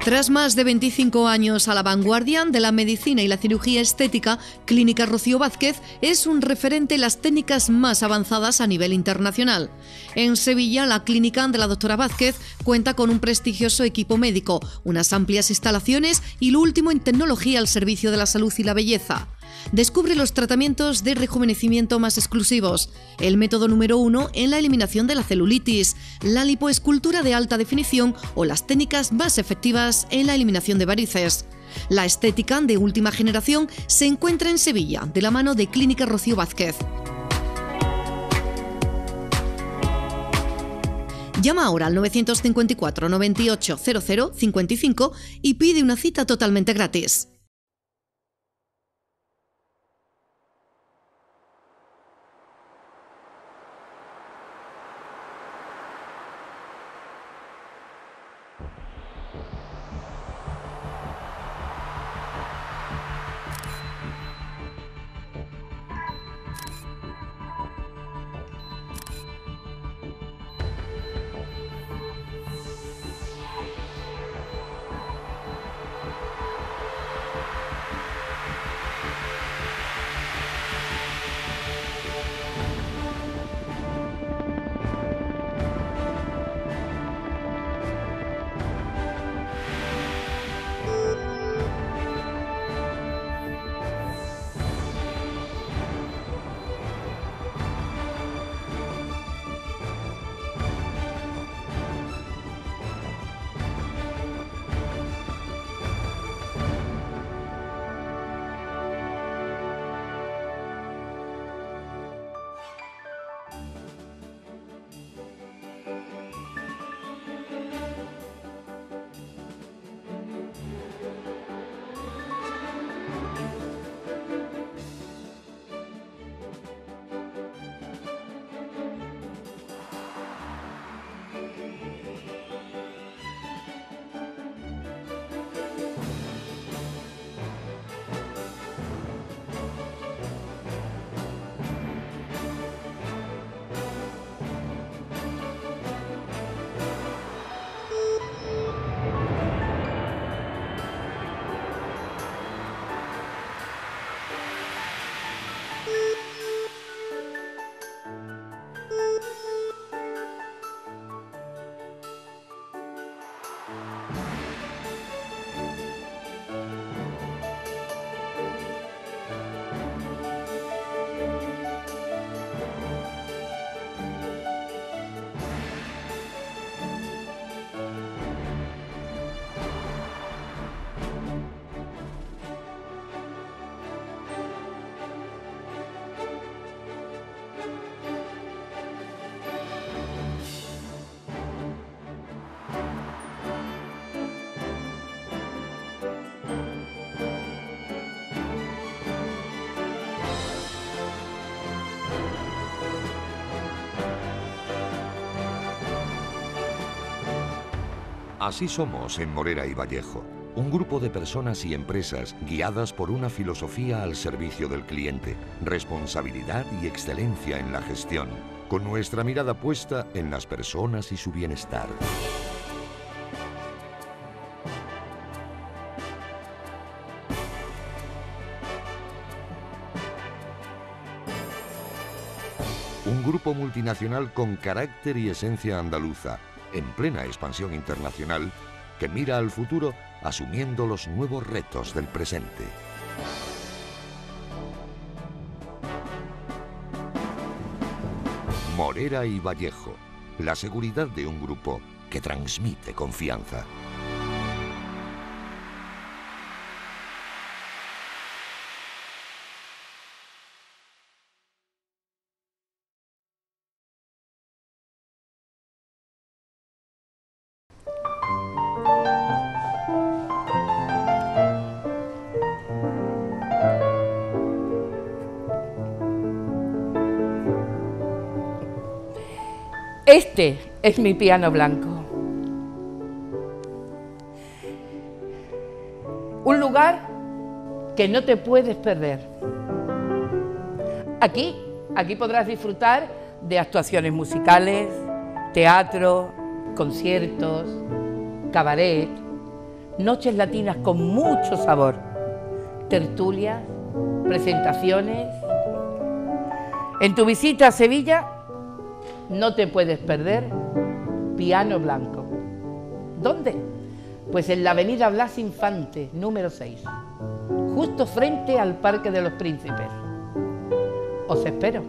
Tras más de 25 años a la vanguardia de la medicina y la cirugía estética, Clínica Rocío Vázquez es un referente en las técnicas más avanzadas a nivel internacional. En Sevilla, la clínica de la doctora Vázquez cuenta con un prestigioso equipo médico, unas amplias instalaciones y lo último en tecnología al servicio de la salud y la belleza. Descubre los tratamientos de rejuvenecimiento más exclusivos, el método número 1 en la eliminación de la celulitis, la lipoescultura de alta definición o las técnicas más efectivas en la eliminación de varices. La estética de última generación se encuentra en Sevilla, de la mano de Clínica Rocío Vázquez. Llama ahora al 954 98 00 55 y pide una cita totalmente gratis. Así somos en Morera y Vallejo, un grupo de personas y empresas guiadas por una filosofía al servicio del cliente, responsabilidad y excelencia en la gestión, con nuestra mirada puesta en las personas y su bienestar. Un grupo multinacional con carácter y esencia andaluza, en plena expansión internacional, que mira al futuro asumiendo los nuevos retos del presente. Morera y Vallejo, la seguridad de un grupo que transmite confianza. Este es mi piano blanco. Un lugar que no te puedes perder. Aquí podrás disfrutar de actuaciones musicales, teatro, conciertos, cabaret, noches latinas con mucho sabor, tertulias, presentaciones. En tu visita a Sevilla no te puedes perder Piano Blanco. ¿Dónde? Pues en la avenida Blas Infante, número 6, justo frente al Parque de los Príncipes. Os espero.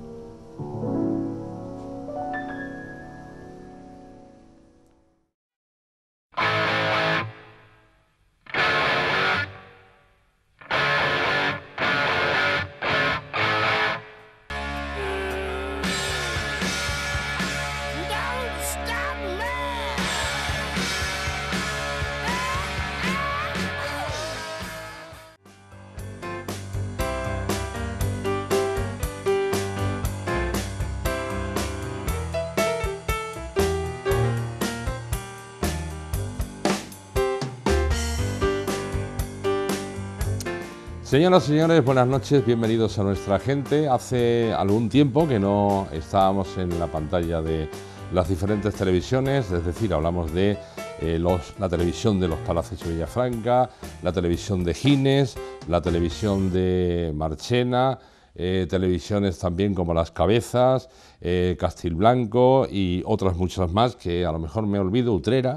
Señoras y señores, buenas noches, bienvenidos a nuestra gente. Hace algún tiempo que no estábamos en la pantalla de las diferentes televisiones, es decir, hablamos de la televisión de los Palacios de Villafranca, la televisión de Gines, la televisión de Marchena, televisiones también como Las Cabezas, Castilblanco y otras muchas más que a lo mejor me olvido, Utrera.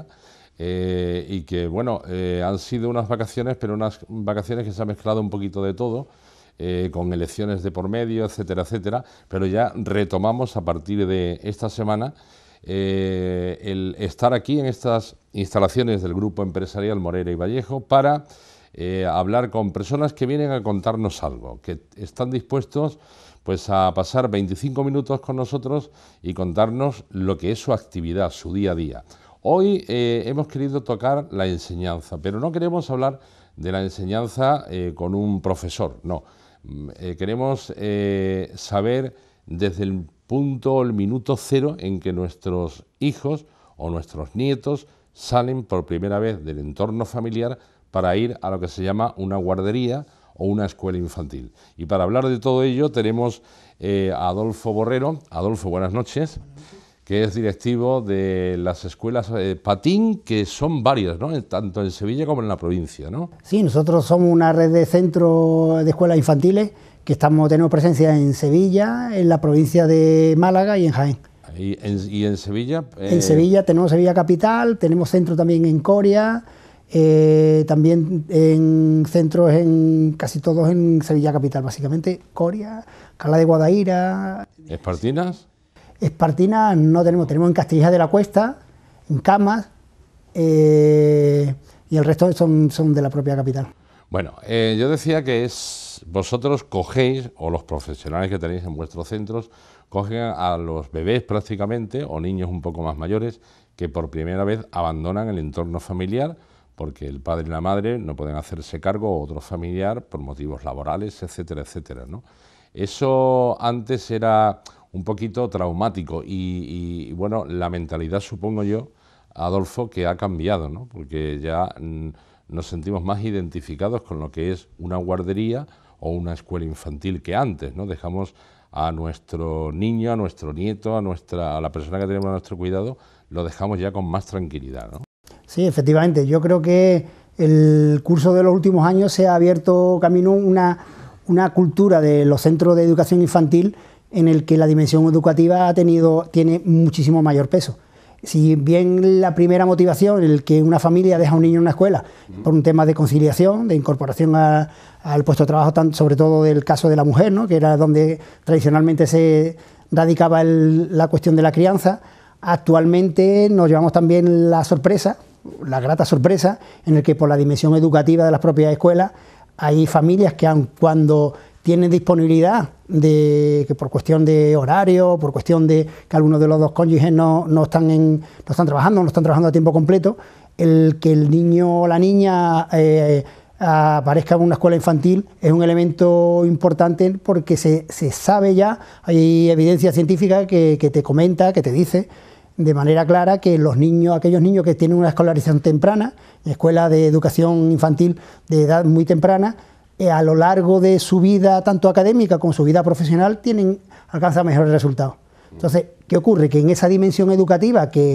Y que bueno, han sido unas vacaciones, pero unas vacaciones que se ha mezclado un poquito de todo, con elecciones de por medio, etcétera, etcétera, pero ya retomamos a partir de esta semana el estar aquí en estas instalaciones del Grupo Empresarial Morera y Vallejo para hablar con personas que vienen a contarnos algo, que están dispuestos pues a pasar 25 minutos con nosotros y contarnos lo que es su actividad, su día a día. Hoy hemos querido tocar la enseñanza, pero no queremos hablar de la enseñanza con un profesor, no. Queremos saber desde el minuto cero en que nuestros hijos o nuestros nietos salen por primera vez del entorno familiar para ir a lo que se llama una guardería o una escuela infantil. Y para hablar de todo ello tenemos a Adolfo Borrero. Adolfo, buenas noches. Que es directivo de las escuelas Patín, que son varias, ¿no? Tanto en Sevilla como en la provincia, ¿no? Sí, nosotros somos una red de centros de escuelas infantiles que tenemos presencia en Sevilla, en la provincia de Málaga y en Jaén. ¿Y en Sevilla? En Sevilla tenemos Sevilla Capital, tenemos centro también en Coria, también en centros casi todos en Sevilla Capital, básicamente Coria, Cala de Guadaira. ¿Espartinas? Espartinas no tenemos en Castilla de la Cuesta, en Camas, y el resto son de la propia capital. Bueno, yo decía que vosotros cogéis, o los profesionales que tenéis en vuestros centros, cogen a los bebés prácticamente, o niños un poco más mayores, que por primera vez abandonan el entorno familiar, porque el padre y la madre no pueden hacerse cargo, o otro familiar, por motivos laborales, etcétera, etcétera, ¿no? Eso antes era un poquito traumático y bueno, la mentalidad, supongo yo, Adolfo, que ha cambiado, ¿no? Porque ya nos sentimos más identificados con lo que es una guardería o una escuela infantil que antes, ¿no? Dejamos a nuestro niño, a nuestro nieto, a la persona que tenemos a nuestro cuidado, lo dejamos ya con más tranquilidad, ¿no? Sí, efectivamente, yo creo que el curso de los últimos años se ha abierto camino una cultura de los centros de educación infantil en el que la dimensión educativa tiene muchísimo mayor peso. Si bien la primera motivación, en el que una familia deja a un niño en una escuela por un tema de conciliación, de incorporación al puesto de trabajo, sobre todo del caso de la mujer, ¿no? Que era donde tradicionalmente se radicaba la cuestión de la crianza, actualmente nos llevamos también la grata sorpresa, en el que por la dimensión educativa de las propias escuelas hay familias que aun cuando tienen disponibilidad que por cuestión de horario, por cuestión de que algunos de los dos cónyuges no están trabajando a tiempo completo, el que el niño o la niña aparezca en una escuela infantil es un elemento importante porque se sabe ya, hay evidencia científica que te comenta, que te dice de manera clara que aquellos niños que tienen una escolarización temprana, en escuela de educación infantil de edad muy temprana, a lo largo de su vida, tanto académica como su vida profesional, alcanzan mejores resultados. Entonces, ¿qué ocurre? Que en esa dimensión educativa que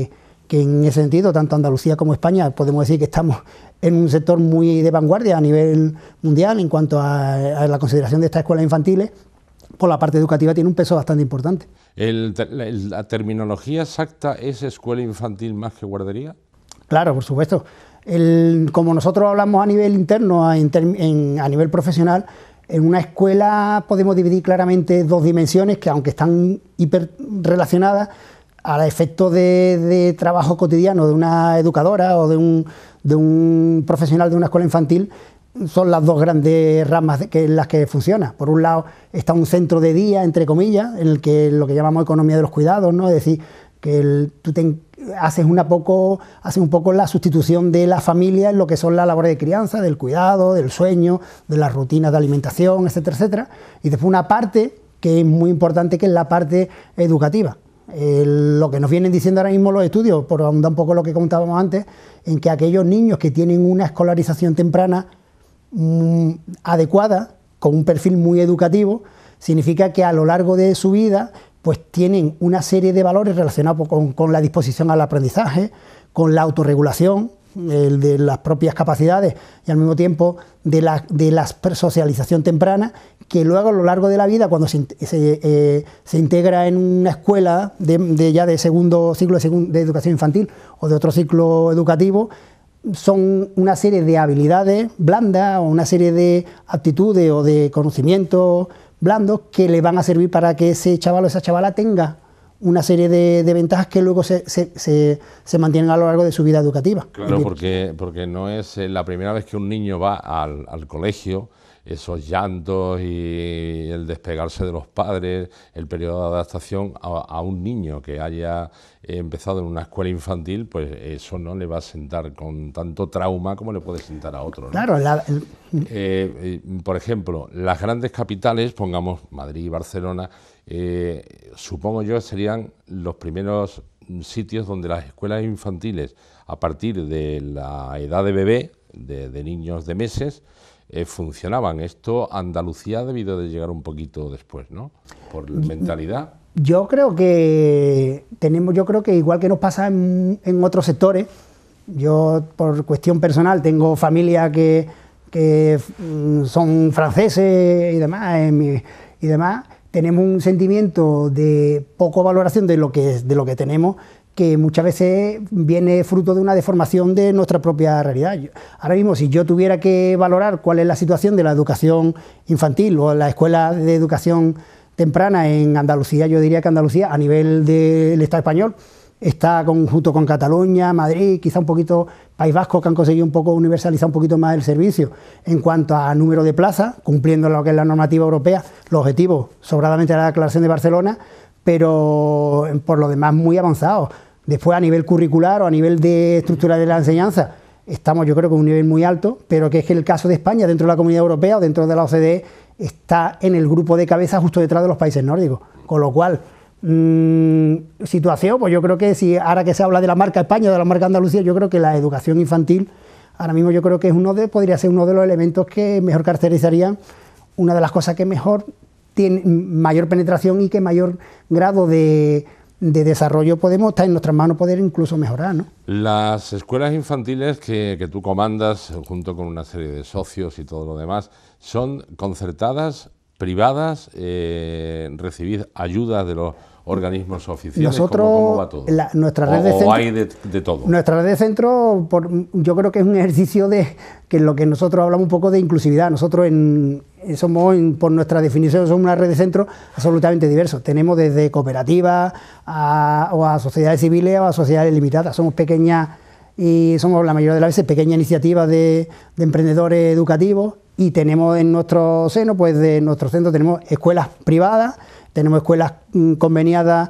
que en ese sentido, tanto Andalucía como España, podemos decir que estamos en un sector muy de vanguardia a nivel mundial en cuanto a la consideración de estas escuelas infantiles, pues la parte educativa tiene un peso bastante importante. ¿La terminología exacta es escuela infantil más que guardería? Claro, por supuesto. Como nosotros hablamos a nivel interno, a nivel profesional, en una escuela podemos dividir claramente dos dimensiones que, aunque están hiperrelacionadas, a efectos de trabajo cotidiano de una educadora o de un profesional de una escuela infantil, son las dos grandes ramas en las que funciona. Por un lado está un centro de día, entre comillas, en el que lo que llamamos economía de los cuidados, ¿no? Es decir, que tú haces un poco la sustitución de la familia en lo que son las labores de crianza, del cuidado, del sueño, de las rutinas de alimentación, etcétera, etcétera. Y después una parte que es muy importante, que es la parte educativa. Lo que nos vienen diciendo ahora mismo los estudios, por ahondar un poco lo que comentábamos antes, en que aquellos niños que tienen una escolarización temprana adecuada, con un perfil muy educativo, significa que a lo largo de su vida pues tienen una serie de valores relacionados con la disposición al aprendizaje, con la autorregulación de las propias capacidades y al mismo tiempo de la socialización temprana, que luego a lo largo de la vida, cuando se integra en una escuela ya de segundo ciclo de educación infantil o de otro ciclo educativo, son una serie de habilidades blandas o una serie de aptitudes o de conocimientos blandos que le van a servir para que ese chaval o esa chavala tenga una serie de ventajas que luego se mantienen a lo largo de su vida educativa. Claro, porque no es la primera vez que un niño va al colegio, esos llantos y el despegarse de los padres, el periodo de adaptación a un niño que haya empezado en una escuela infantil, pues eso no le va a sentar con tanto trauma como le puede sentar a otro, ¿no? Claro. Por ejemplo, las grandes capitales, pongamos Madrid y Barcelona, supongo yo serían los primeros sitios donde las escuelas infantiles, a partir de la edad de bebé, de niños de meses, funcionaban. Esto Andalucía ha debido de llegar un poquito después, ¿no? Por mentalidad. Yo creo que igual que nos pasa en otros sectores, yo por cuestión personal tengo familia que son franceses y demás, tenemos un sentimiento de poco valoración de lo que tenemos, que muchas veces viene fruto de una deformación de nuestra propia realidad. Ahora mismo, si yo tuviera que valorar cuál es la situación de la educación infantil o la escuela de educación temprana en Andalucía, yo diría que Andalucía, a nivel del Estado español, está junto con Cataluña, Madrid, quizá un poquito País Vasco, que han conseguido un poco universalizar un poquito más el servicio en cuanto a número de plazas, cumpliendo lo que es la normativa europea, los objetivos sobradamente de la Declaración de Barcelona, pero por lo demás muy avanzados. Después, a nivel curricular o a nivel de estructura de la enseñanza, estamos yo creo que en un nivel muy alto, pero que es que el caso de España dentro de la Comunidad Europea o dentro de la OCDE está en el grupo de cabeza justo detrás de los países nórdicos, con lo cual situación, pues yo creo que si ahora que se habla de la marca España o de la marca Andalucía, yo creo que la educación infantil ahora mismo yo creo que podría ser uno de los elementos que mejor caracterizarían, una de las cosas que mejor tiene mayor penetración y que mayor grado de desarrollo podemos estar en nuestras manos poder incluso mejorar, ¿no? Las escuelas infantiles que tú comandas junto con una serie de socios y todo lo demás, ¿son concertadas, privadas? ¿Recibid ayuda de los organismos oficiales? Nosotros, ¿Cómo va todo? Nuestra red de centros, hay de todo. Nuestra red de centros, yo creo que es un ejercicio que en lo que nosotros hablamos un poco de inclusividad. Nosotros por nuestra definición somos una red de centros absolutamente diversos. Tenemos desde cooperativas o a sociedades civiles o a sociedades limitadas. Somos pequeñas y somos la mayoría de las veces pequeñas iniciativas de emprendedores educativos, y tenemos en nuestro seno, pues de nuestro centro tenemos escuelas privadas, tenemos escuelas conveniadas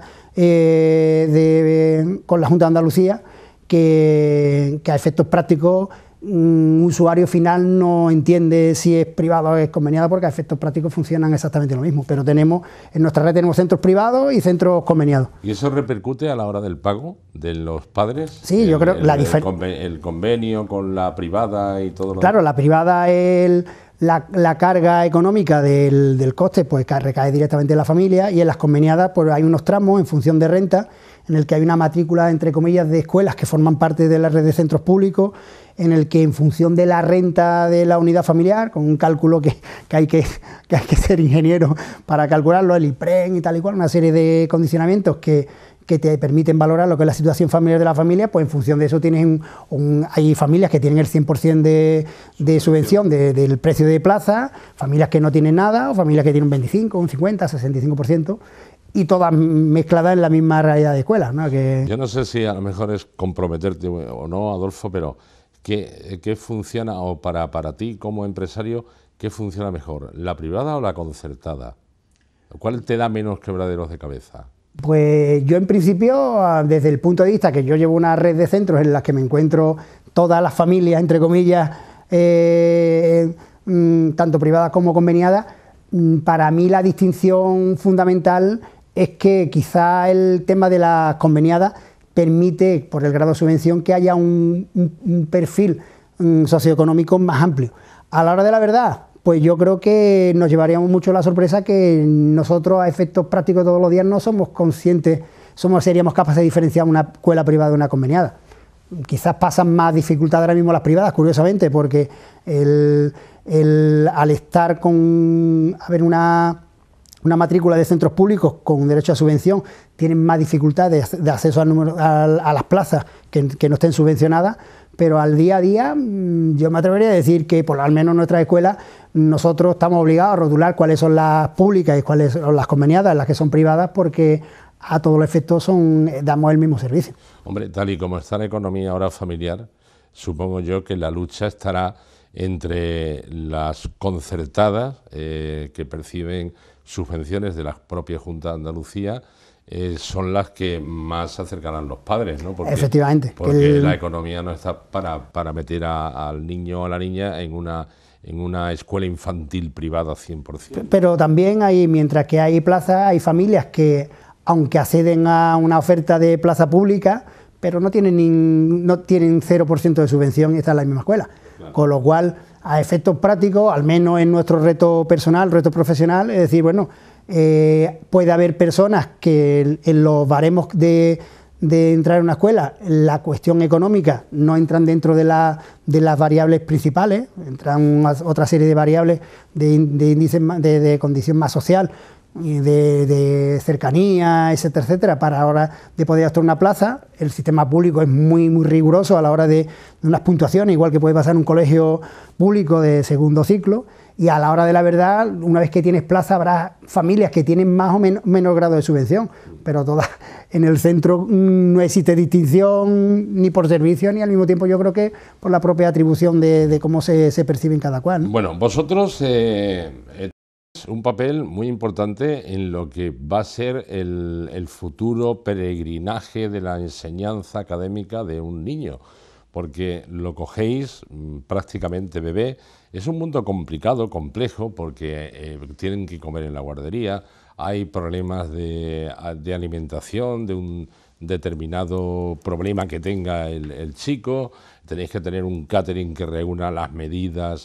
con la Junta de Andalucía, que a efectos prácticos un usuario final no entiende si es privada o es conveniada, porque a efectos prácticos funcionan exactamente lo mismo. Pero en nuestra red tenemos centros privados y centros conveniados. ¿Y eso repercute a la hora del pago de los padres? Sí, yo creo el convenio con la privada y todo lo Claro, la privada la carga económica del coste pues recae directamente en la familia, y en las conveniadas pues hay unos tramos en función de renta en el que hay una matrícula, entre comillas, de escuelas que forman parte de la red de centros públicos, en el que en función de la renta de la unidad familiar, con un cálculo que hay que ser ingeniero para calcularlo, el IPREN y tal y cual, una serie de condicionamientos que te permiten valorar lo que es la situación familiar de la familia, pues en función de eso tienes hay familias que tienen el 100% de subvención del precio de plaza, familias que no tienen nada, o familias que tienen un 25, un 50, 65%, y todas mezcladas en la misma realidad de escuela, ¿no? Yo no sé si a lo mejor es comprometerte o no, Adolfo, pero ¿qué funciona, o para ti como empresario, qué funciona mejor, la privada o la concertada? ¿Cuál te da menos quebraderos de cabeza? Pues yo en principio, desde el punto de vista que yo llevo una red de centros en las que me encuentro todas las familias, entre comillas, tanto privadas como conveniadas, para mí la distinción fundamental es que quizá el tema de las conveniadas permite, por el grado de subvención, que haya un perfil socioeconómico más amplio. A la hora de la verdad, pues yo creo que nos llevaríamos mucho la sorpresa que nosotros, a efectos prácticos todos los días, no somos conscientes, seríamos capaces de diferenciar una escuela privada de una conveniada. Quizás pasan más dificultades ahora mismo las privadas, curiosamente, porque al estar con una matrícula de centros públicos con derecho a subvención, tienen más dificultades de acceso a las plazas que no estén subvencionadas, pero al día a día yo me atrevería a decir que, por al menos en nuestras escuelas, nosotros estamos obligados a rotular cuáles son las públicas y cuáles son las conveniadas, las que son privadas, porque a todos los efectos damos el mismo servicio. Hombre, tal y como está la economía ahora familiar, supongo yo que la lucha estará entre las concertadas, que perciben subvenciones de la propia Junta de Andalucía, son las que más se acercarán los padres, ¿no? Efectivamente. Porque la economía no está para meter al niño o a la niña en una escuela infantil privada 100%. Pero también mientras que hay plazas, hay familias que, aunque acceden a una oferta de plaza pública, pero no tienen 0% de subvención y están en la misma escuela. Claro. Con lo cual, a efectos prácticos, al menos en nuestro reto personal, reto profesional, es decir, bueno, puede haber personas que en los baremos de entrar en una escuela, la cuestión económica no entran dentro de las variables principales, entran otra serie de variables de índices de condición más social, de cercanía, etcétera, etcétera, para ahora de poder optar una plaza. El sistema público es muy riguroso a la hora de unas puntuaciones, igual que puede pasar en un colegio público de segundo ciclo, y a la hora de la verdad, una vez que tienes plaza, habrá familias que tienen más o menos grado de subvención, pero todas en el centro no existe distinción ni por servicio, ni al mismo tiempo yo creo que por la propia atribución de cómo se percibe en cada cual, ¿no? Bueno, vosotros un papel muy importante en lo que va a ser el futuro peregrinaje de la enseñanza académica de un niño, porque lo cogéis prácticamente bebé. Es un mundo complicado, complejo, porque tienen que comer en la guardería, hay problemas de alimentación, de un determinado problema que tenga el chico, tenéis que tener un catering que reúna las medidas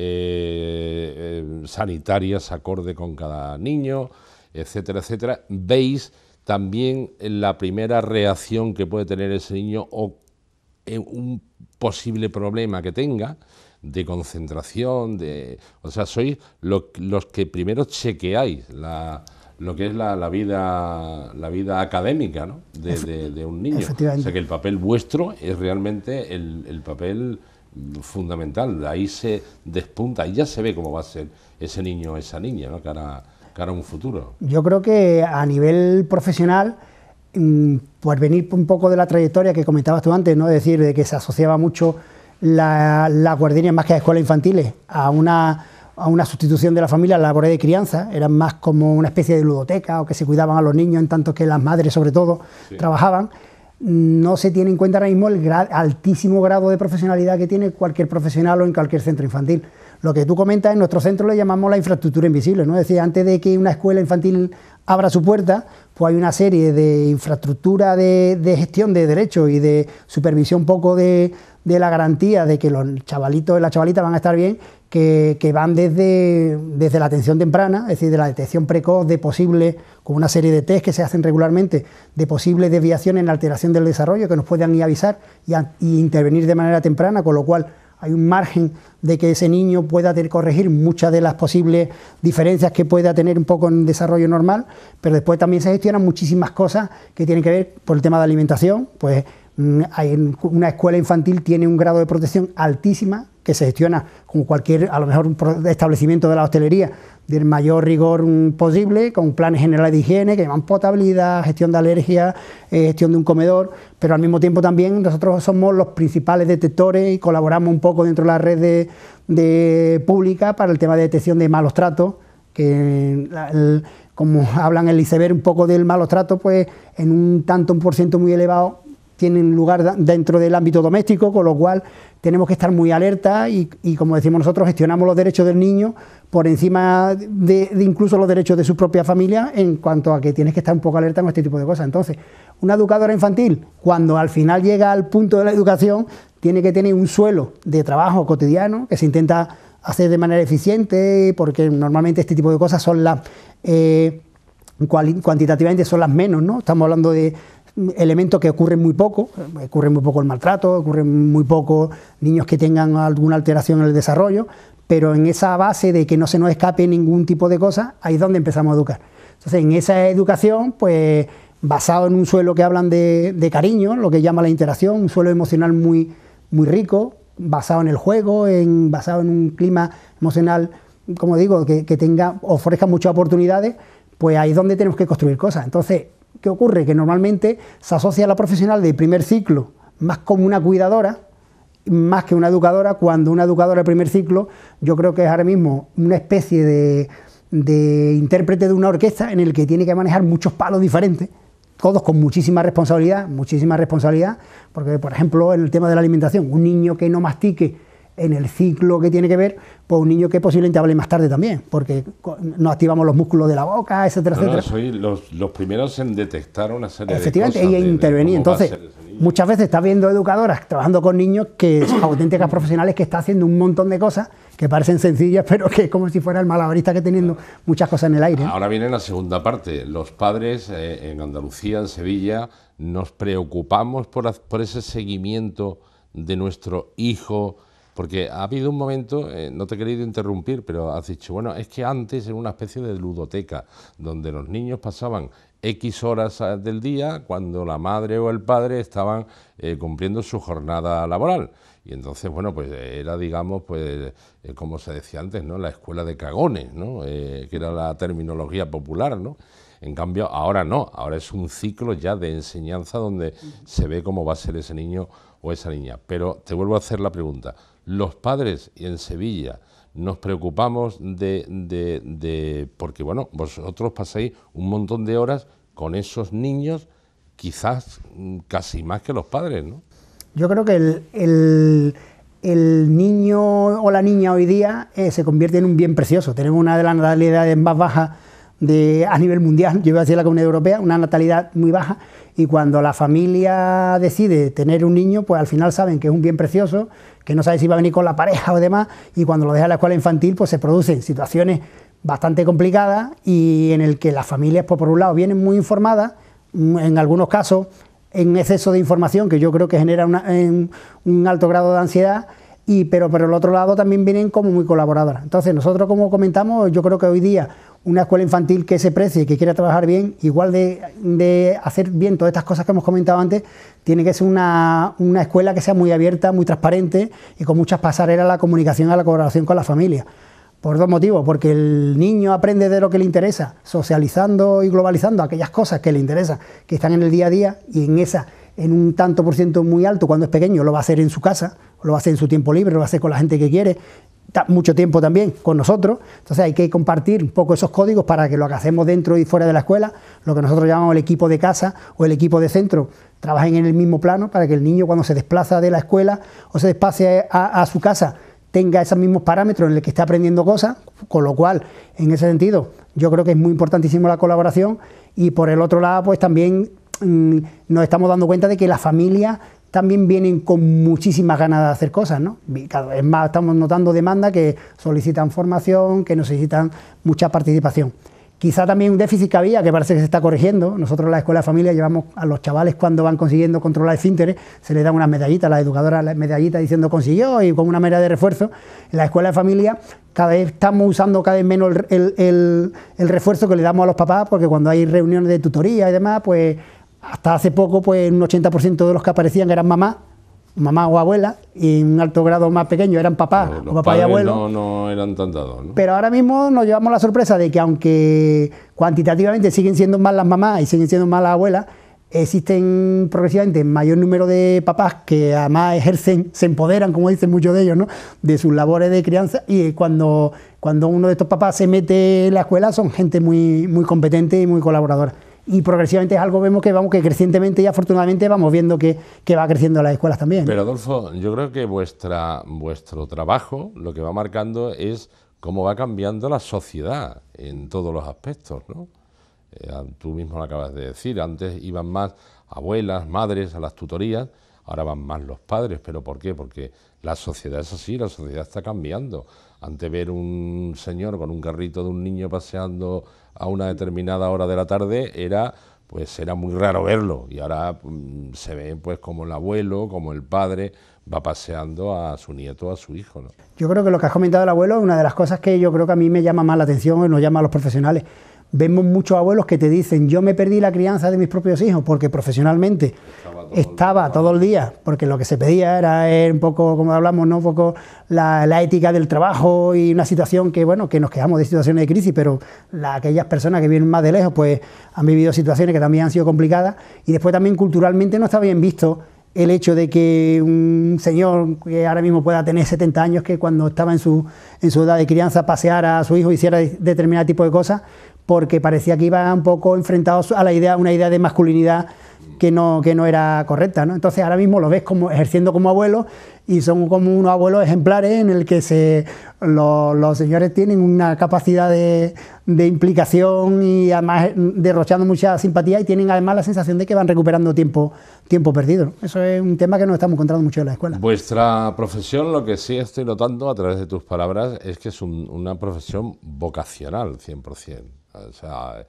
sanitarias acorde con cada niño, etcétera, etcétera. Veis también la primera reacción que puede tener ese niño o un posible problema que tenga de concentración, o sea, sois los que primero chequeáis lo que es la vida académica, ¿no? de un niño. O sea, que el papel vuestro es realmente el papel fundamental. De ahí se despunta y ya se ve cómo va a ser ese niño o esa niña, ¿no? cara a un futuro. Yo creo que a nivel profesional, por venir un poco de la trayectoria que comentabas tú antes, ¿no? Es decir, de que se asociaba mucho las guarderías más que a escuelas infantiles a una sustitución de la familia, la labor de crianza, eran más como una especie de ludoteca o que se cuidaban a los niños, en tanto que las madres sobre todo trabajaban. No se tiene en cuenta ahora mismo el altísimo grado de profesionalidad que tiene cualquier profesional o en cualquier centro infantil. Lo que tú comentas, en nuestro centro le llamamos la infraestructura invisible, ¿no? Es decir, antes de que una escuela infantil abra su puerta, pues hay una serie de infraestructura de gestión de derechos y de supervisión un poco de la garantía de que los chavalitos y las chavalitas van a estar bien, que van desde la atención temprana, es decir, de la detección precoz de posibles, con una serie de test que se hacen regularmente, de posibles desviaciones en la alteración del desarrollo que nos puedan ir a avisar y intervenir de manera temprana, con lo cual hay un margen de que ese niño pueda corregir muchas de las posibles diferencias que pueda tener un poco en desarrollo normal, pero después también se gestionan muchísimas cosas que tienen que ver por el tema de alimentación. Pues una escuela infantil tiene un grado de protección altísima, que se gestiona como cualquier, a lo mejor, un establecimiento de la hostelería, del mayor rigor posible, con planes generales de higiene que llevan potabilidad, gestión de alergias, gestión de un comedor, pero al mismo tiempo también nosotros somos los principales detectores y colaboramos un poco dentro de la red pública para el tema de detección de malos tratos, que como hablan el iceberg un poco del malos tratos, pues en un por ciento muy elevado tienen lugar dentro del ámbito doméstico, con lo cual tenemos que estar muy alerta y como decimos nosotros, gestionamos los derechos del niño por encima de incluso los derechos de su propia familia, en cuanto a que tienes que estar un poco alerta con este tipo de cosas. Entonces, una educadora infantil, cuando al final llega al punto de la educación, tiene que tener un suelo de trabajo cotidiano que se intenta hacer de manera eficiente, porque normalmente este tipo de cosas son las cuantitativamente son las menos, ¿no? Estamos hablando de elementos que ocurren muy poco el maltrato, ocurren muy poco niños que tengan alguna alteración en el desarrollo, pero en esa base de que no se nos escape ningún tipo de cosa, ahí es donde empezamos a educar. Entonces, en esa educación, pues basado en un suelo que hablan de cariño, lo que llama la interacción, un suelo emocional muy, muy rico, basado en el juego, basado en un clima emocional, como digo, que ofrezca muchas oportunidades, pues ahí es donde tenemos que construir cosas. Entonces, ¿qué ocurre? Que normalmente se asocia a la profesional de primer ciclo más como una cuidadora, más que una educadora, cuando una educadora de primer ciclo yo creo que es ahora mismo una especie de intérprete de una orquesta en el que tiene que manejar muchos palos diferentes, todos con muchísima responsabilidad, porque por ejemplo en el tema de la alimentación, un niño que no mastique en el ciclo que tiene que ver, pues un niño que posiblemente hable más tarde también, porque no activamos los músculos de la boca, etcétera, etcétera. Soy los primeros en detectar una serie efectivamente, de cosas. Efectivamente, intervenir. Entonces, muchas veces estás viendo educadoras trabajando con niños que son auténticas profesionales que están haciendo un montón de cosas que parecen sencillas, pero que es como si fuera el malabarista que teniendo muchas cosas en el aire. Ahora viene la segunda parte. Los padres en Andalucía, en Sevilla, nos preocupamos por ese seguimiento de nuestro hijo. Porque ha habido un momento, no te he querido interrumpir, pero has dicho, bueno, es que antes era una especie de ludoteca, donde los niños pasaban X horas del día cuando la madre o el padre estaban cumpliendo su jornada laboral. Y entonces, bueno, pues era, digamos, pues como se decía antes, ¿no? La escuela de cagones, ¿no? Que era la terminología popular, ¿no? En cambio, ahora no, ahora es un ciclo ya de enseñanza donde se ve cómo va a ser ese niño o esa niña. Pero te vuelvo a hacer la pregunta. Los padres en Sevilla nos preocupamos porque, bueno, vosotros pasáis un montón de horas con esos niños, quizás casi más que los padres, ¿no? Yo creo que el niño o la niña hoy día se convierte en un bien precioso. Tenemos una de las natalidades más bajas a nivel mundial, yo iba a decir la Comunidad Europea, una natalidad muy baja, y cuando la familia decide tener un niño, pues al final saben que es un bien precioso, que no sabe si va a venir con la pareja o demás, y cuando lo deja en la escuela infantil, pues se producen situaciones bastante complicadas y en el que las familias, pues por un lado, vienen muy informadas, en algunos casos en exceso de información, que yo creo que genera un alto grado de ansiedad, pero por el otro lado también vienen como muy colaboradoras. Entonces nosotros, como comentamos, yo creo que hoy día una escuela infantil que se precie y que quiera trabajar bien, igual de hacer bien todas estas cosas que hemos comentado antes, tiene que ser una escuela que sea muy abierta, muy transparente y con muchas pasarelas a la comunicación y a la colaboración con la familia. Por dos motivos, porque el niño aprende de lo que le interesa, socializando y globalizando aquellas cosas que le interesan, que están en el día a día, y en un tanto por ciento muy alto cuando es pequeño lo va a hacer en su casa, lo va a hacer en su tiempo libre, lo va a hacer con la gente que quiere, mucho tiempo también con nosotros. Entonces hay que compartir un poco esos códigos para que lo que hacemos dentro y fuera de la escuela, lo que nosotros llamamos el equipo de casa o el equipo de centro, trabajen en el mismo plano para que el niño, cuando se desplaza de la escuela o se desplace a su casa, tenga esos mismos parámetros, en el que esté aprendiendo cosas, con lo cual, en ese sentido, yo creo que es muy importantísimo la colaboración. Y por el otro lado, pues también nos estamos dando cuenta de que las familias también vienen con muchísimas ganas de hacer cosas, ¿no? Cada vez más estamos notando demandas que solicitan formación, que necesitan mucha participación. Quizá también un déficit que había, que parece que se está corrigiendo. Nosotros en la Escuela de Familia llevamos a los chavales, cuando van consiguiendo controlar esfínteres, se les dan unas medallitas, las educadoras las medallitas diciendo consiguió, y con una medalla de refuerzo. En la Escuela de Familia cada vez estamos usando cada vez menos el refuerzo que le damos a los papás, porque cuando hay reuniones de tutoría y demás, pues hasta hace poco pues un 80% de los que aparecían eran mamá o abuela, y en un alto grado más pequeño eran papá o papá y abuelo. No eran tan dados, ¿no? Pero ahora mismo nos llevamos la sorpresa de que, aunque cuantitativamente siguen siendo más las mamás y siguen siendo más las abuelas, existen progresivamente mayor número de papás que además ejercen, se empoderan, como dicen muchos de ellos, ¿no?, de sus labores de crianza, y cuando uno de estos papás se mete en la escuela son gente muy, muy competente y muy colaboradora. Y progresivamente es algo que crecientemente y afortunadamente vamos viendo que va creciendo las escuelas también. Pero Adolfo, yo creo que vuestro trabajo lo que va marcando es cómo va cambiando la sociedad en todos los aspectos, ¿no? Tú mismo lo acabas de decir, antes iban más abuelas, madres a las tutorías, ahora van más los padres. ¿Pero por qué? Porque la sociedad es así, la sociedad está cambiando. Antes ver un señor con un carrito de un niño paseando a una determinada hora de la tarde era muy raro verlo, y ahora se ve pues como el abuelo, como el padre va paseando a su nieto, a su hijo, ¿no? Yo creo que lo que has comentado del abuelo es una de las cosas que yo creo que a mí me llama más la atención y nos llama a los profesionales. Vemos muchos abuelos que te dicen: yo me perdí la crianza de mis propios hijos porque profesionalmente estaba todo el día, porque lo que se pedía era un poco, como hablamos, ¿no?, un poco la ética del trabajo, y una situación que, bueno, que nos quejamos de situaciones de crisis, pero aquellas personas que vienen más de lejos pues han vivido situaciones que también han sido complicadas. Y después también culturalmente no está bien visto el hecho de que un señor que ahora mismo pueda tener 70 años, que cuando estaba en su edad de crianza paseara a su hijo, hiciera determinado tipo de cosas, porque parecía que iba un poco enfrentados a una idea de masculinidad que no era correcta, ¿no? Entonces ahora mismo lo ves como ejerciendo como abuelos, y son como unos abuelos ejemplares en el que los señores tienen una capacidad de implicación, y además derrochando mucha simpatía, y tienen además la sensación de que van recuperando tiempo perdido, ¿no? Eso es un tema que nos estamos encontrando mucho en la escuela. Vuestra profesión, lo que sí estoy notando a través de tus palabras, es que es una profesión vocacional, 100%. O sea,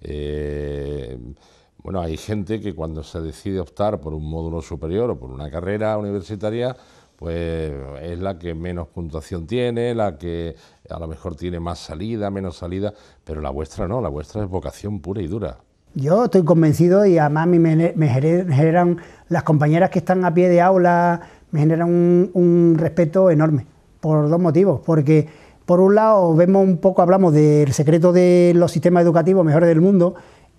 bueno, hay gente que cuando se decide optar por un módulo superior o por una carrera universitaria, pues es la que menos puntuación tiene, la que a lo mejor tiene más salida, menos salida, pero la vuestra no, la vuestra es vocación pura y dura. Yo estoy convencido, y además a mí me generan las compañeras que están a pie de aula, me generan un respeto enorme, por dos motivos. Porque por un lado hablamos del secreto de los sistemas educativos mejores del mundo,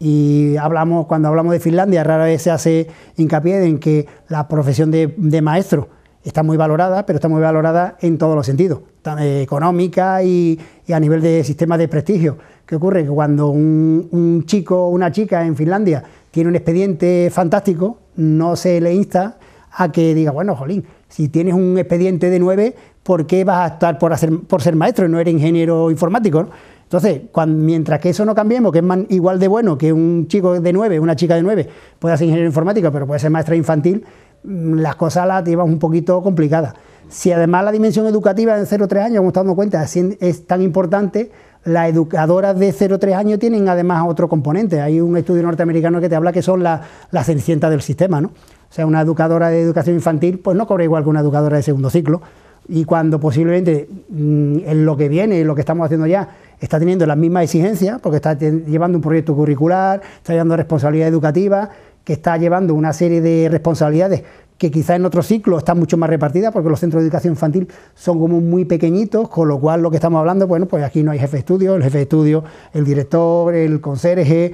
y cuando hablamos de Finlandia rara vez se hace hincapié en que la profesión de maestro está muy valorada, pero está muy valorada en todos los sentidos, económica y a nivel de sistema de prestigio. ¿Qué ocurre? Que cuando un chico o una chica en Finlandia tiene un expediente fantástico, no se le insta a que diga: bueno, jolín, si tienes un expediente de 9, ¿por qué vas a estar por ser maestro y no eres ingeniero informático, ¿no? Entonces, mientras que eso no cambiemos, que es igual de bueno que un chico de 9, una chica de 9, pueda ser ingeniero informático, pero puede ser maestra infantil, las cosas las llevan un poquito complicadas. Si además la dimensión educativa en 0-3 años, como estamos dando cuenta, es tan importante, las educadoras de 0-3 años tienen además otro componente. Hay un estudio norteamericano que te habla que son las cenicientas del sistema, ¿no? O sea, una educadora de educación infantil pues no cobra igual que una educadora de segundo ciclo, y cuando posiblemente en lo que viene, en lo que estamos haciendo ya, está teniendo las mismas exigencias, porque está llevando un proyecto curricular, está llevando responsabilidad educativa, que está llevando una serie de responsabilidades que quizás en otro ciclo están mucho más repartidas, porque los centros de educación infantil son como muy pequeñitos, con lo cual lo que estamos hablando, bueno, pues aquí no hay jefe de estudio, el jefe de estudio, el director, el conserje,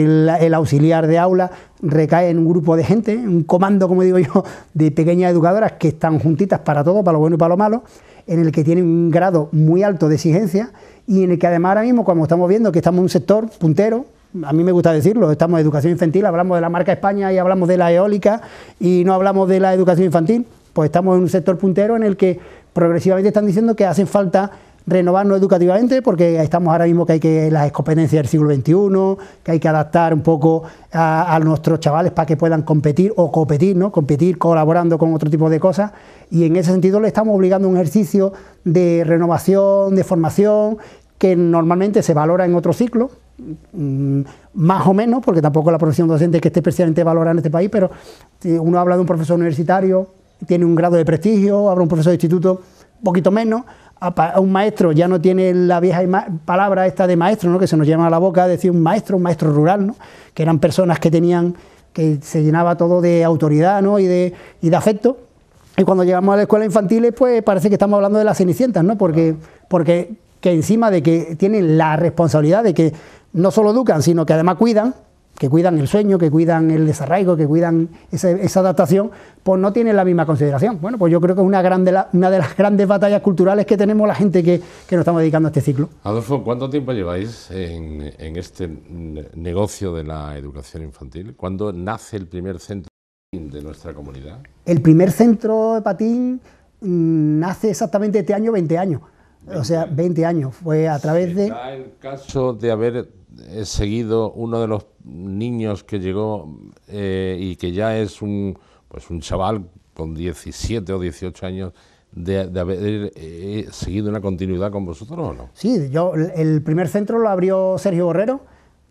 el auxiliar de aula, recae en un grupo de gente, un comando, como digo yo, de pequeñas educadoras que están juntitas para todo, para lo bueno y para lo malo, en el que tienen un grado muy alto de exigencia, y en el que además ahora mismo, como estamos viendo que estamos en un sector puntero, a mí me gusta decirlo, estamos en educación infantil, hablamos de la marca España y hablamos de la eólica y no hablamos de la educación infantil, pues estamos en un sector puntero en el que progresivamente están diciendo que hacen falta renovarnos educativamente, porque estamos ahora mismo que hay que las competencias del siglo XXI, que hay que adaptar un poco a nuestros chavales para que puedan competir o competir, ¿no? Competir colaborando con otro tipo de cosas, y en ese sentido le estamos obligando a un ejercicio de renovación, de formación, que normalmente se valora en otro ciclo, más o menos, porque tampoco la profesión docente es que esté especialmente valorada en este país, pero si uno habla de un profesor universitario, tiene un grado de prestigio, habla de un profesor de instituto, un poquito menos. A un maestro ya no tiene la vieja palabra esta de maestro, ¿no? Que se nos llama a la boca decir un maestro rural, ¿no? Que eran personas que se llenaba todo de autoridad, ¿no? y de afecto. Y cuando llegamos a las escuelas infantiles, pues parece que estamos hablando de las cenicientas, ¿no? Porque que encima de que tienen la responsabilidad de que no solo educan, sino que además cuidan el sueño, que cuidan el desarraigo, que cuidan esa adaptación, pues no tienen la misma consideración. Bueno, pues yo creo que es una de las grandes batallas culturales que tenemos la gente que nos estamos dedicando a este ciclo. Adolfo, ¿cuánto tiempo lleváis en este negocio de la educación infantil? ¿Cuándo nace el primer centro de nuestra comunidad? El primer centro de patín nace exactamente este año, 20 años. O sea, 20 años. Fue a través de... ¿Está el caso de haber seguido uno de los niños que llegó y que ya es un chaval con 17 o 18 años, de haber seguido una continuidad con vosotros o no? Sí, el primer centro lo abrió Sergio Borrero,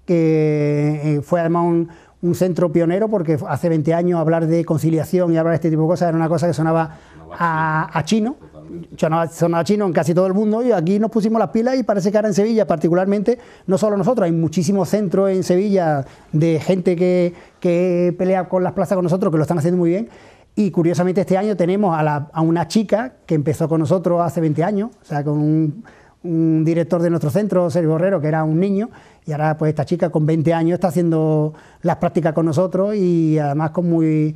que fue además un centro pionero, porque hace 20 años hablar de conciliación y hablar de este tipo de cosas era una cosa que sonaba a chino. Sonaba chino en casi todo el mundo, y aquí nos pusimos las pilas, y parece que ahora en Sevilla particularmente, no solo nosotros, hay muchísimos centros en Sevilla de gente que pelea con las plazas con nosotros, que lo están haciendo muy bien. Y curiosamente este año tenemos a una chica que empezó con nosotros hace 20 años, o sea, con un director de nuestro centro, Sergio Borrero, que era un niño, y ahora pues esta chica con 20 años está haciendo las prácticas con nosotros, y además con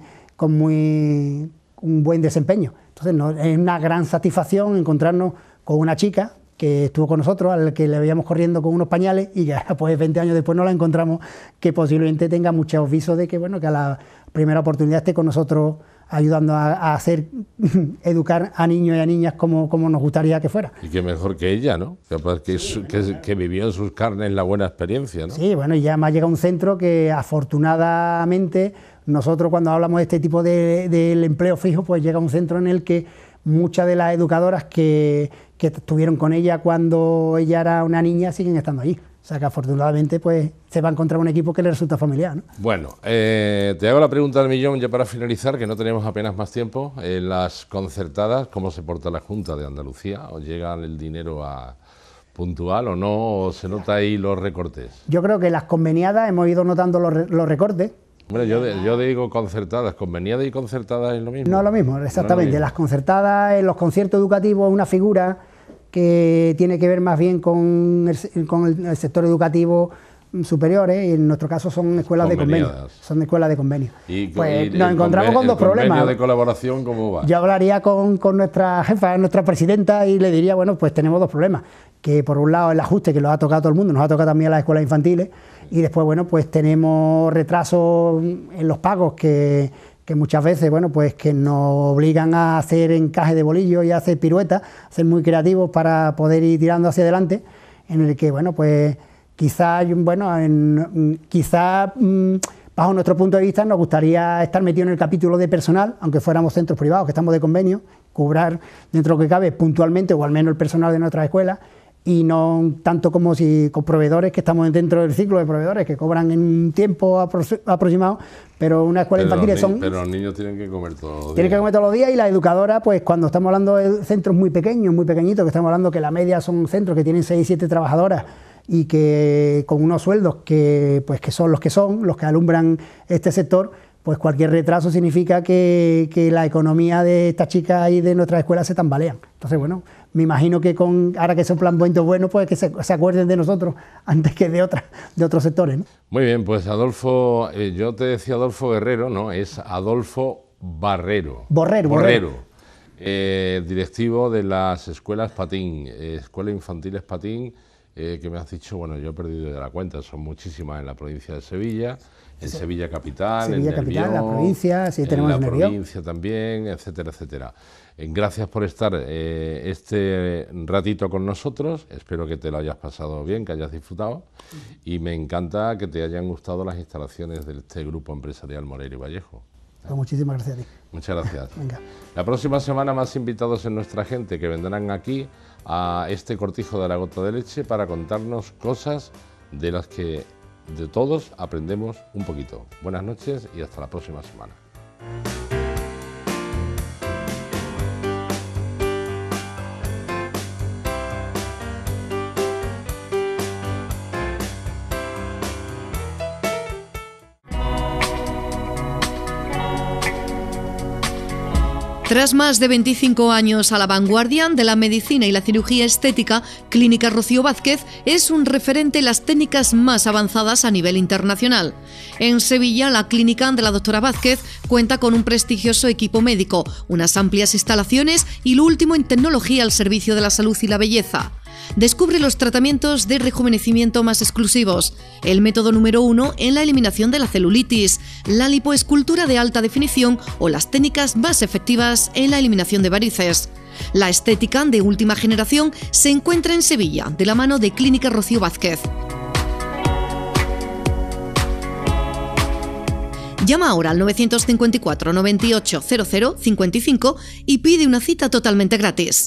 un buen desempeño. Entonces es una gran satisfacción encontrarnos con una chica que estuvo con nosotros, al que le veíamos corriendo con unos pañales, y que pues 20 años después nos la encontramos, que posiblemente tenga muchos visos de que, bueno, que a la primera oportunidad esté con nosotros ayudando a educar a niños y a niñas como nos gustaría que fuera. Y que mejor que ella, ¿no? Que vivió en sus carnes la buena experiencia, ¿no? Sí, bueno, y ya me ha llegado un centro que afortunadamente nosotros, cuando hablamos de este tipo del empleo fijo, pues llega a un centro en el que muchas de las educadoras que estuvieron con ella cuando ella era una niña siguen estando allí. O sea que afortunadamente pues se va a encontrar un equipo que le resulta familiar, ¿no? Bueno, te hago la pregunta del millón ya para finalizar, que no tenemos apenas más tiempo. Las concertadas, ¿cómo se porta la Junta de Andalucía? ¿O llega el dinero puntual o no? ¿O se nota ahí los recortes? Yo creo que las conveniadas hemos ido notando los recortes. Bueno, yo digo concertadas, conveniadas y concertadas es lo mismo. No es lo mismo, exactamente. No es lo mismo. Las concertadas, en los conciertos educativos, es una figura que tiene que ver más bien con el sector educativo superiores, y en nuestro caso son escuelas de convenio. Son escuelas de convenio. Pues nos encontramos con dos problemas. ¿El convenio de colaboración cómo va? Yo hablaría con nuestra jefa, nuestra presidenta, y le diría, bueno, pues tenemos dos problemas. Que por un lado el ajuste, que lo ha tocado a todo el mundo, nos ha tocado también a las escuelas infantiles, y después, bueno, pues tenemos retrasos en los pagos que muchas veces, bueno, pues que nos obligan a hacer encaje de bolillo y a hacer piruetas, a ser muy creativos para poder ir tirando hacia adelante, en el que, bueno, pues quizá bajo nuestro punto de vista nos gustaría estar metidos en el capítulo de personal, aunque fuéramos centros privados que estamos de convenio, cobrar dentro de lo que cabe puntualmente, o al menos el personal de nuestras escuelas, y no tanto como si con proveedores, que estamos dentro del ciclo de proveedores que cobran en un tiempo aproximado, pero una escuela infantil son... Pero los niños tienen que comer todos los días. Tienen que comer todos los días, y la educadora, pues cuando estamos hablando de centros muy pequeños, muy pequeñitos, que estamos hablando que la media son centros que tienen 6, 7 trabajadoras, y que con unos sueldos que son los que alumbran este sector, pues cualquier retraso significa que la economía de estas chicas y de nuestras escuelas se tambalean. Entonces, bueno, me imagino que ahora que son planteamientos buenos, pues que se acuerden de nosotros antes que de otros sectores, ¿no? Muy bien, pues Adolfo, yo te decía Adolfo Guerrero, ¿no? Es Adolfo Borrero. Directivo de las escuelas Patín, Escuelas Infantiles Patín, que me has dicho, bueno, yo he perdido de la cuenta, son muchísimas en la provincia de Sevilla, en Sevilla Capital, Sevilla en Capital, Nervión, la provincia, sí, tenemos en la Nervión. provincia también, etcétera, etcétera. Gracias por estar este ratito con nosotros, espero que te lo hayas pasado bien, que hayas disfrutado, y me encanta que te hayan gustado las instalaciones de este grupo empresarial Morera y Vallejo. Pues muchísimas gracias a ti. Muchas gracias. Venga. La próxima semana más invitados en nuestra gente que vendrán aquí a este cortijo de la gota de leche para contarnos cosas de las que de todos aprendemos un poquito. Buenas noches y hasta la próxima semana. Tras más de 25 años a la vanguardia de la medicina y la cirugía estética, Clínica Rocío Vázquez es un referente en las técnicas más avanzadas a nivel internacional. En Sevilla, la clínica de la doctora Vázquez cuenta con un prestigioso equipo médico, unas amplias instalaciones y lo último en tecnología al servicio de la salud y la belleza. Descubre los tratamientos de rejuvenecimiento más exclusivos, el método número 1 en la eliminación de la celulitis, la lipoescultura de alta definición o las técnicas más efectivas en la eliminación de varices. La estética de última generación se encuentra en Sevilla, de la mano de Clínica Rocío Vázquez. Llama ahora al 954 98 00 55 y pide una cita totalmente gratis.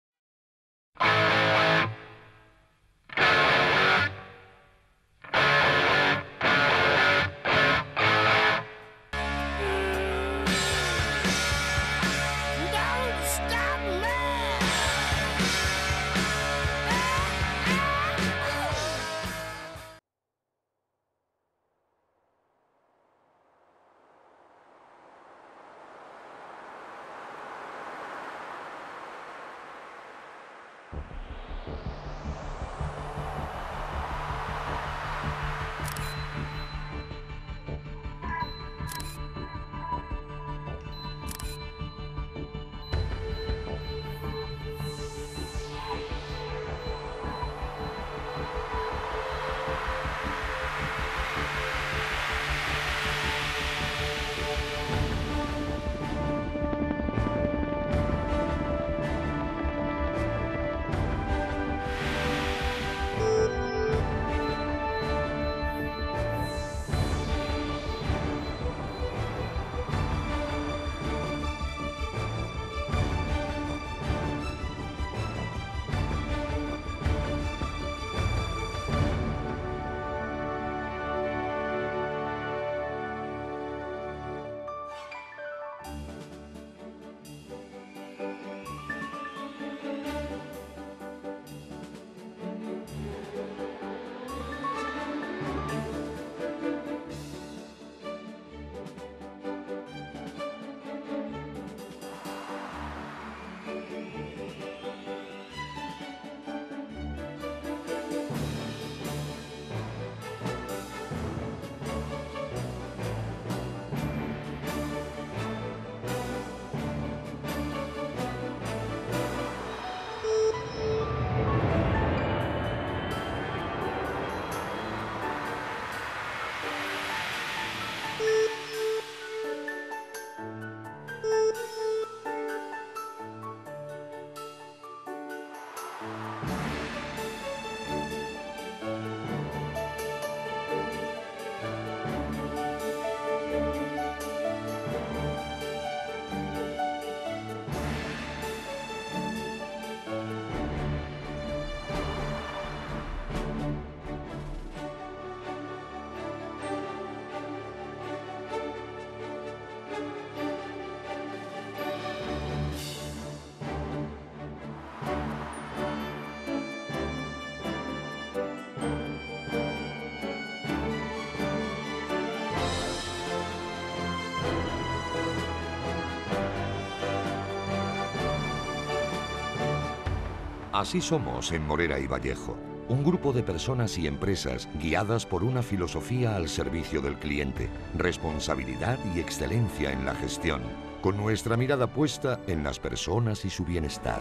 Así somos en Morera y Vallejo, un grupo de personas y empresas guiadas por una filosofía al servicio del cliente, responsabilidad y excelencia en la gestión, con nuestra mirada puesta en las personas y su bienestar.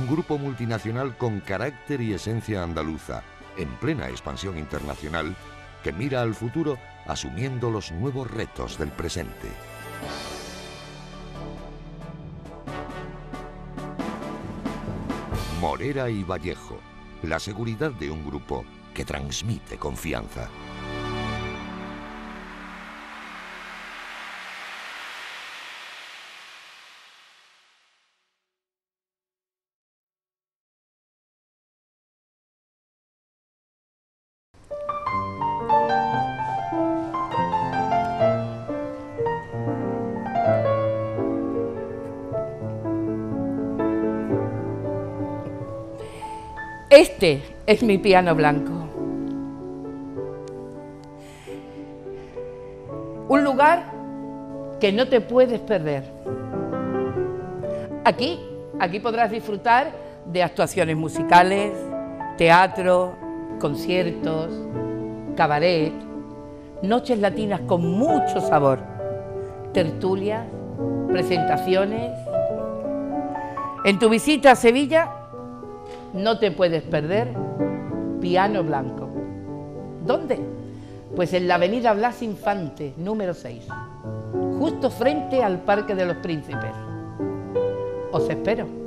un grupo multinacional con carácter y esencia andaluza, en plena expansión internacional, que mira al futuro asumiendo los nuevos retos del presente. Morera y Vallejo, la seguridad de un grupo que transmite confianza. Este es mi piano blanco. Un lugar que no te puedes perder. Aquí podrás disfrutar de actuaciones musicales, teatro, conciertos, cabaret, noches latinas con mucho sabor, tertulias, presentaciones. En tu visita a Sevilla no te puedes perder Piano Blanco. ¿Dónde? Pues en la avenida Blas Infante, número 6, justo frente al Parque de los Príncipes. Os espero.